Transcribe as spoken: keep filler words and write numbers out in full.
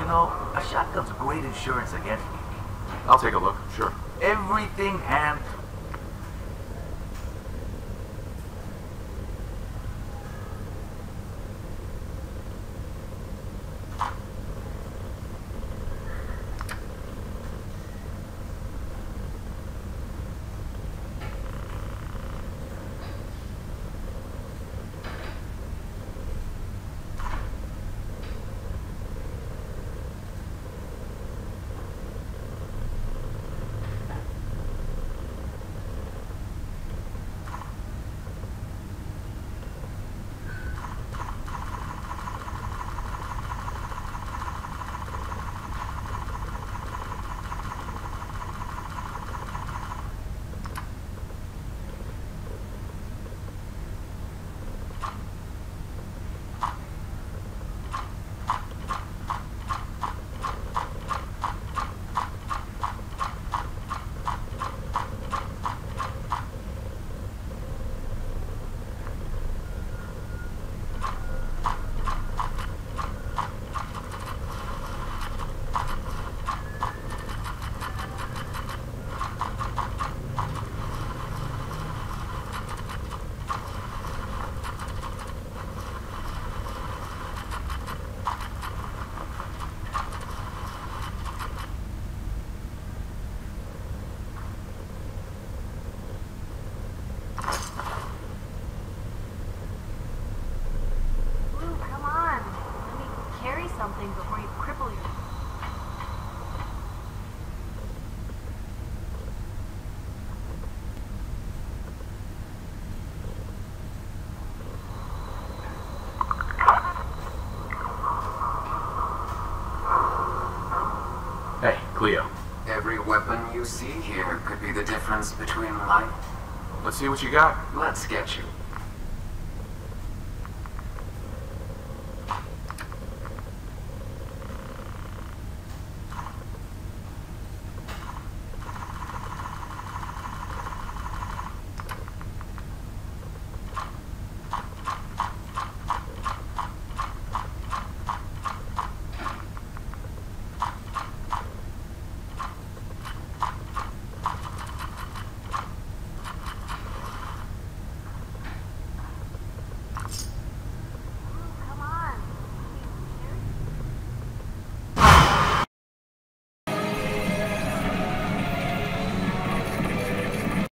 You know, a shotgun's great insurance against me. I'll take a look, sure. Everything hand. Before you cripple you. Hey, Cleo. Every weapon you see here could be the difference between life. Let's see what you got. Let's get you.